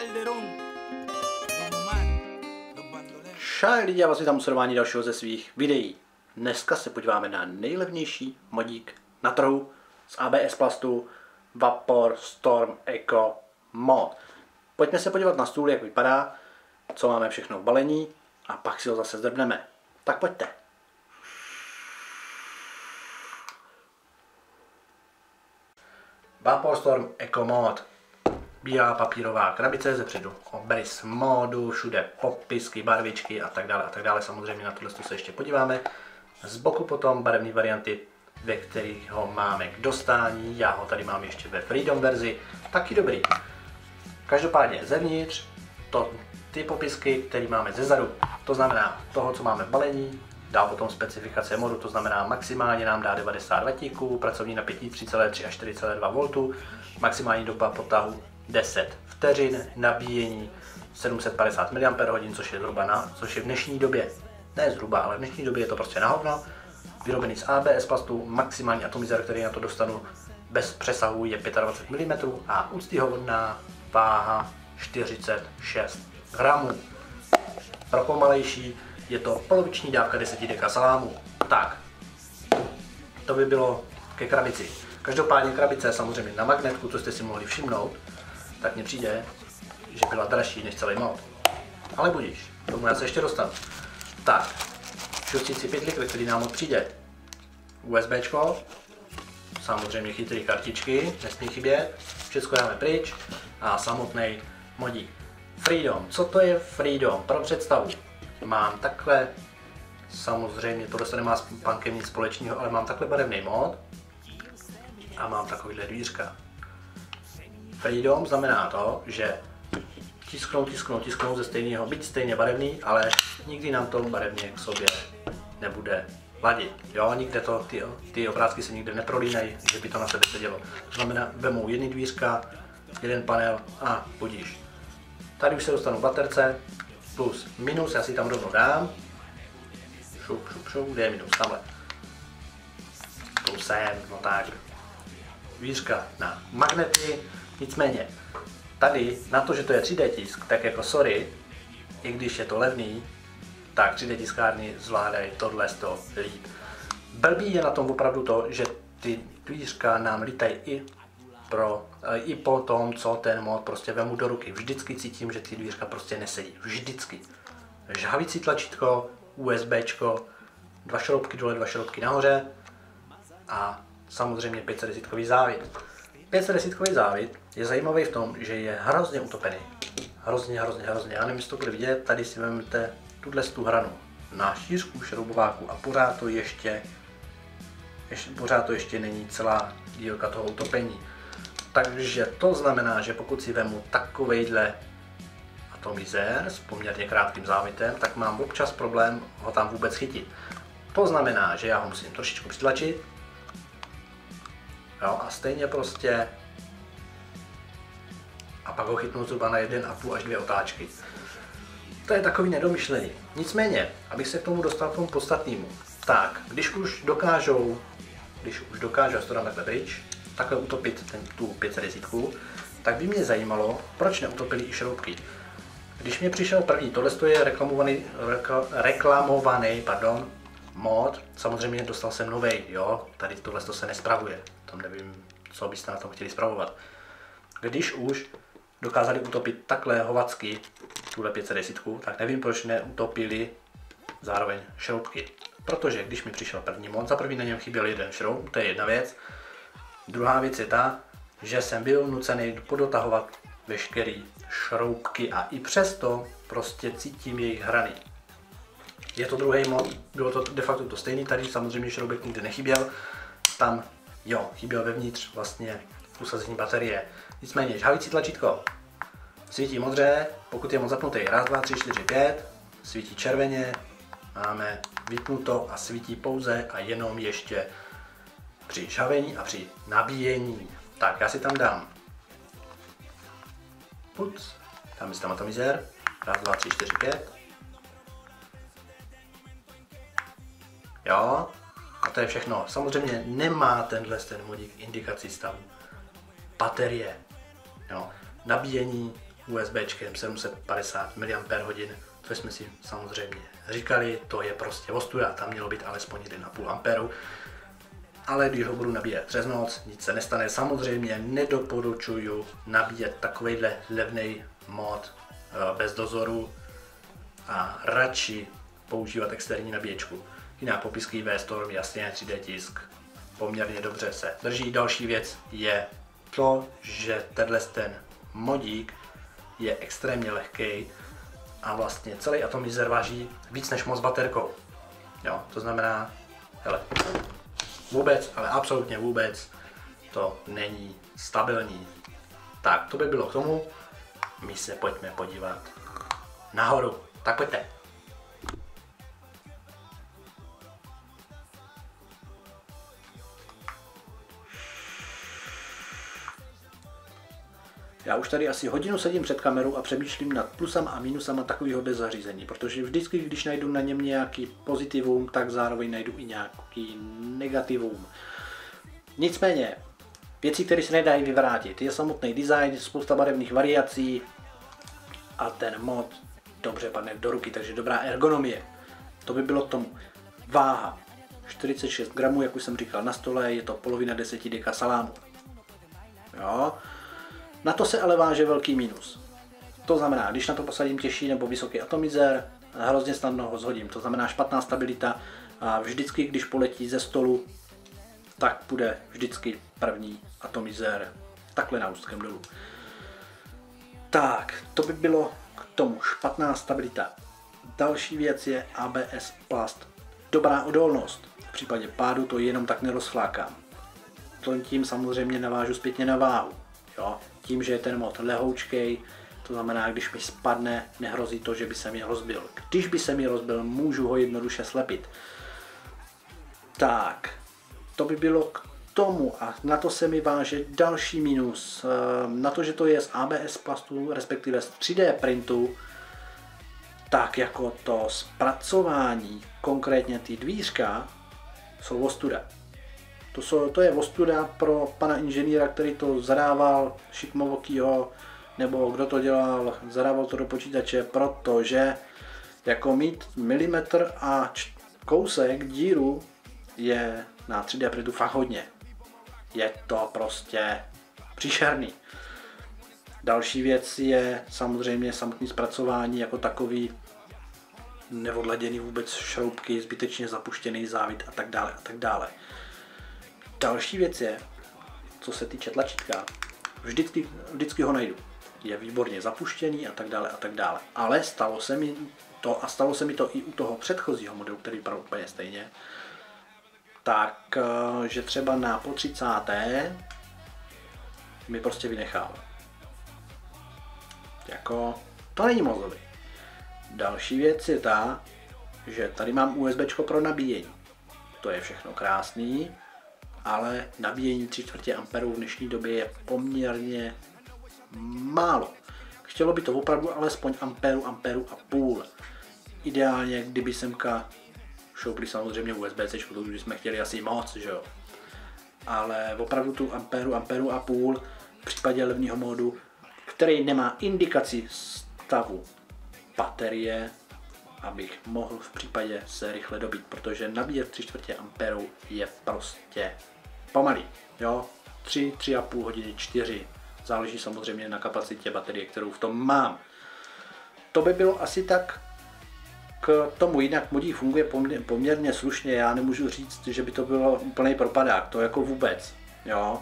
Čau lidi, já vás vítám u sledování dalšího ze svých videí. Dneska se podíváme na nejlevnější modík na trhu z ABS plastu Vapor Storm Eco Mod. Pojďme se podívat na stůl, jak vypadá, co máme všechno v balení a pak si ho zase zdrbneme. Tak pojďte. Vapor Storm Eco Mod. Bílá papírová krabice, zepředu obrys módu, všude popisky, barvičky a tak dále. Samozřejmě na tohle se ještě podíváme. Z boku potom barevné varianty, ve kterých ho máme k dostání. Já ho tady mám ještě ve Freedom verzi, taky dobrý. Každopádně zevnitř ty popisky, které máme zezadu, to znamená toho, co máme v balení, dá potom specifikace modu, to znamená maximálně nám dá 90 W, pracovní napětí 3,3 až 4,2 V, maximální doba potahu 10 vteřin, nabíjení 750 mAh, což je v dnešní době, ne zhruba, ale v dnešní době je to prostě na hovno. Vyrobený z ABS plastu, maximální atomizer, který na to dostanu bez přesahu, je 25 mm a úctyhodná váha 46 gramů. Pro pomalejší je to poloviční dávka 10 deka salámu. Tak, to by bylo ke krabici. Každopádně krabice samozřejmě na magnetku, co jste si mohli všimnout, tak mně přijde, že byla dražší než celý mod. Ale budíš, k tomu já se ještě dostanu. Tak, šustící pytlík, ve který nám mod přijde. USBčko, samozřejmě chytrý kartičky, nesmí chybět, všechno dáme pryč a samotný modík. Freedom, co to je Freedom? Pro představu, mám takhle, samozřejmě tohle se nemá s punkem nic společného, ale mám takhle barevný mod a mám takovýhle dvířka. Freedom znamená to, že tisknou ze stejného, byť stejně barevný, ale nikdy nám to barevně k sobě nebude ladit. Jo, nikde to, ty obrázky se nikde neprolínají, že by to na sebe sedělo. To znamená, vemu jedny dvířka, jeden panel a budíš. Tady už se dostanu baterce, plus, minus, já si tam rovnou dám. Šup, kde je minus? Tamhle. Tu sem, no tak. Dvířka na magnety, nicméně tady na to, že to je 3D tisk, tak jako sorry, i když je to levný, tak 3D tiskárny zvládají tohle líp. Blbý je na tom opravdu to, že ty dvířka nám lítají i po tom, co ten mod prostě vemu do ruky. Vždycky cítím, že ty dvířka prostě nesedí. Vždycky. Žhavící tlačítko, USBčko, 2 šroubky dole, 2 šroubky nahoře a samozřejmě 510kový závit. 510kový závit je zajímavý v tom, že je hrozně utopený. Hrozně. Já nevím, jestli to bude vidět, tady si vezmete tu hranu na šířku šroubováku a pořád to ještě není celá dílka toho utopení. Takže to znamená, že pokud si vemu takovejhle atomizer s poměrně krátkým závitem, tak mám občas problém ho tam vůbec chytit. To znamená, že já ho musím trošičku přitlačit. Jo, a stejně prostě a pak ho chytnu zhruba na 1,5 až 2 otáčky. To je takový nedomyšlený. Nicméně, abych se k tomu dostal k tomu podstatnému, tak když už dokážou, já to dám takhle pryč, takhle utopit tu 510, tak by mě zajímalo, proč neutopili i šroubky. Když mě přišel první, tohle je reklamovaný mod, samozřejmě dostal jsem novej, jo, tady tohle se nespravuje, tam nevím, co byste na tom chtěli spravovat. Když už dokázali utopit takhle hovacky tuhle 510, tak nevím, proč neutopili zároveň šroubky. Protože když mi přišel první mod, za první na něm chyběl jeden šroub, to je jedna věc. Druhá věc je ta, že jsem byl nucený podotahovat veškeré šroubky a i přesto prostě cítím jejich hrany. Je to druhý mod, bylo to de facto to stejný, tady samozřejmě šroubek nikdy nechyběl, tam jo, chyběl vevnitř vlastně usazení baterie. Nicméně žhavící tlačítko svítí modře, pokud je mod zapnutý, 1, 2, 3, 4, 5, svítí červeně, máme vypnuto a svítí pouze a jenom ještě při žhavení a při nabíjení. Tak já si tam dám puc, tam je tam atomizer, 1, 2, 3, 4, 5. Jo, a to je všechno. Samozřejmě nemá ten modík indikaci stavu baterie. Jo. Nabíjení USBčkem 750 mAh, což jsme si samozřejmě říkali, to je prostě ostuda, tam mělo být alespoň 1,5 A. Ale když ho budu nabíjet přes noc, nic se nestane. Samozřejmě nedoporučuju nabíjet takovejhle levný mod bez dozoru a radši používat externí nabíječku. Jiná popisky V-Storm, jasně, 3D tisk, poměrně dobře se drží. Další věc je to, že ten modík je extrémně lehký a vlastně celý atomizer váží víc než moc baterkou. Jo, to znamená, hele, vůbec, ale absolutně vůbec to není stabilní. Tak, to by bylo k tomu. My se pojďme podívat nahoru. Tak pojďte. Já už tady asi hodinu sedím před kamerou a přemýšlím nad plusama a minusama takového zařízení, protože vždycky, když najdu na něm nějaký pozitivum, tak zároveň najdu i nějaký negativum. Nicméně, věci, které se nedají vyvrátit, je samotný design, spousta barevných variací a ten mod dobře padne do ruky, takže dobrá ergonomie. To by bylo k tomu. Váha 46 gramů, jak už jsem říkal, na stole je to polovina 10 deka salámu. Jo. Na to se ale váže velký minus. To znamená, když na to posadím těžší nebo vysoký atomizer, hrozně snadno ho zhodím. To znamená špatná stabilita a vždycky, když poletí ze stolu, tak bude vždycky první atomizer takhle na úzkém dolů. Tak, to by bylo k tomu špatná stabilita. Další věc je ABS plast. Dobrá odolnost. V případě pádu to jenom tak nerozflákám. Tím samozřejmě navážu zpětně na váhu. Jo? Tím, že je ten mod lehoučkej, to znamená, když mi spadne, nehrozí to, že by se mi rozbil. Když by se mi rozbil, můžu ho jednoduše slepit. Tak, to by bylo k tomu a na to se mi váže další minus. Na to, že to je z ABS plastu, respektive z 3D printu, tak jako to zpracování, konkrétně ty dvířka, jsou ostuda. To je ostuda pro pana inženýra, který to zadával, šikmovokýho, nebo kdo to dělal, zadával to do počítače, protože jako mít milimetr a kousek díru je na 3D printu fakt hodně. Je to prostě příšerný. Další věc je samozřejmě samotné zpracování jako takový, neodladěný vůbec šroubky, zbytečně zapuštěný závit a tak dále a tak dále. Další věc je, co se týče tlačítka, vždycky ho najdu. Je výborně zapuštěný a tak dále a tak dále. Ale stalo se mi to a stalo se mi to i u toho předchozího modelu, který vypadal úplně stejně. Tak, že třeba na po 30. mi prostě vynechal. Jako, to není moc dobrý. Další věc je ta, že tady mám USBčko pro nabíjení. To je všechno krásný, ale nabíjení 3/4 A v dnešní době je poměrně málo. Chtělo by to opravdu alespoň amperu a půl. Ideálně, kdyby semka šoupli samozřejmě USB-C, to už jsme chtěli asi moc, že jo. Ale opravdu tu amperu a půl v případě levného módu, který nemá indikaci stavu baterie, abych mohl v případě se rychle dobít, protože nabíjet 3/4 A je prostě pomalý, jo, 3,5 hodiny, 4, záleží samozřejmě na kapacitě baterie, kterou v tom mám. To by bylo asi tak k tomu, jinak modík funguje poměrně slušně, já nemůžu říct, že by to bylo úplný propadák, to jako vůbec, jo.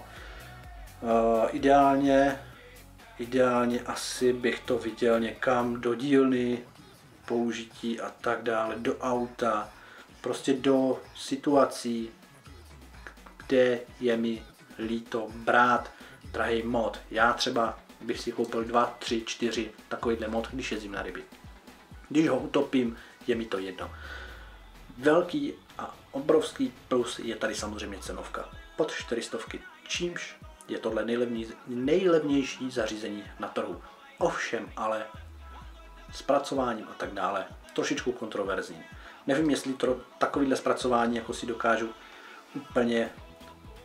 Ideálně asi bych to viděl někam do dílny, použití a tak dále, do auta, prostě do situací, kde je mi líto brát drahý mod. Já třeba bych si koupil 2, 3, 4 takovýhle mod, když jezdím na ryby. Když ho utopím, je mi to jedno. Velký a obrovský plus je tady samozřejmě cenovka. Pod 400, čímž je tohle nejlevnější zařízení na trhu. Ovšem ale zpracováním a tak dále trošičku kontroverzní. Nevím, jestli to takovýhle zpracování jako si dokážu úplně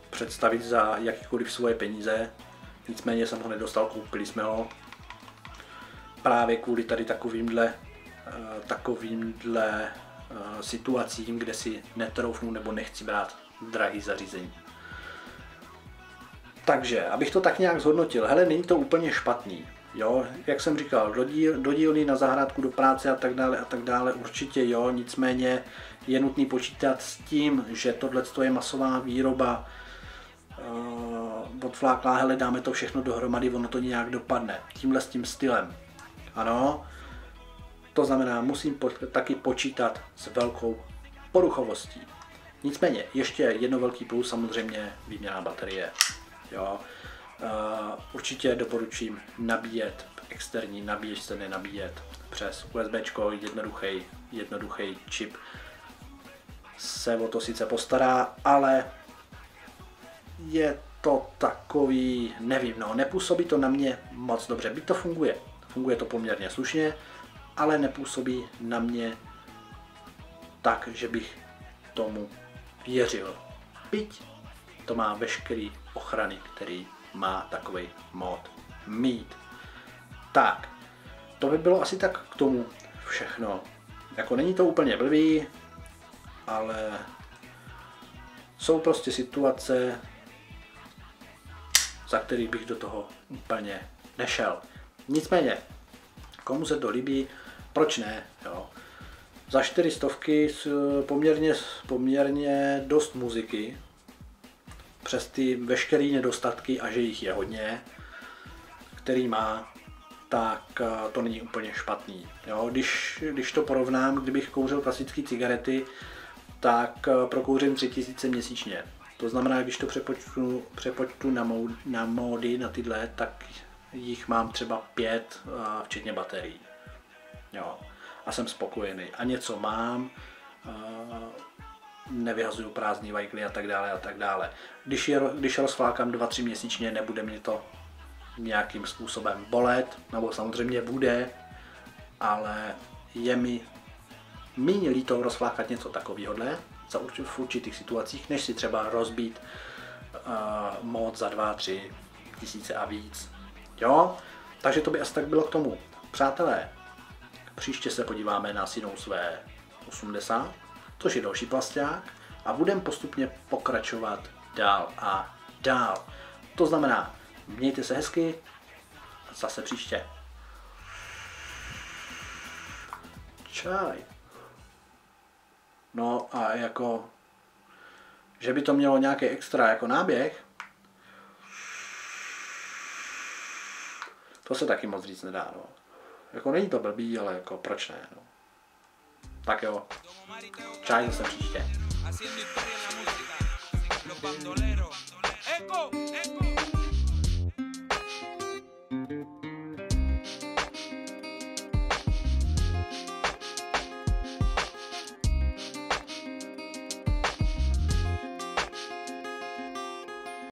představit za jakýkoliv svoje peníze. Nicméně jsem ho nedostal, koupili jsme ho. právě kvůli tady takovýmhle situacím, kde si netroufnu nebo nechci brát drahý zařízení. Takže, abych to tak nějak zhodnotil, hele, není to úplně špatný. Jo, jak jsem říkal, do dílny, na zahrádku, do práce a tak dále, určitě jo, nicméně je nutný počítat s tím, že tohle je masová výroba, odfláklá, hele, dáme to všechno dohromady, ono to nějak dopadne, tímhle s tím stylem. Ano, to znamená, musím taky počítat s velkou poruchovostí. Nicméně, ještě jedno velký plus, samozřejmě výměna baterie. Jo. Určitě doporučím nabíjet externí nabíječce, nenabíjet přes USBčko, jednoduchý čip se o to sice postará, ale je to takový, nevím, no, nepůsobí to na mě moc dobře, byť to funguje to poměrně slušně, ale nepůsobí na mě tak, že bych tomu věřil. Byť to má veškerý ochrany, který má takový mod mít. Tak, to by bylo asi tak k tomu všechno. Jako není to úplně blbý, ale jsou prostě situace, za který bych do toho úplně nešel. Nicméně, komu se to líbí, proč ne, jo. Za 400 poměrně dost muziky, přes ty veškeré nedostatky, a že jich je hodně, který má, tak to není úplně špatný. Jo? Když to porovnám, kdybych kouřil klasické cigarety, tak prokouřím 3000 měsíčně. To znamená, když to přepočtu na módy, na tyhle, tak jich mám třeba 5, včetně baterií. Jo? A jsem spokojený. A něco mám, nevyhazuju prázdný vajkly a tak dále. Když rozflákám 2-3 měsíčně, nebude mě to nějakým způsobem bolet, nebo samozřejmě bude, ale je mi méně líto rozflákat něco takovýhodle v určitých situacích, než si třeba rozbít mod za 2-3 tisíce a víc. Jo? Takže to by asi tak bylo k tomu. Přátelé, příště se podíváme na Synows V80, což je další plasťák, a budeme postupně pokračovat dál a dál. To znamená, mějte se hezky, zase příště. Čaj. No a jako, že by to mělo nějaký extra jako náběh, to se taky moc říct nedá, no. Jako není to blbý, ale jako proč ne, no. Tak jo, čaj zase příště.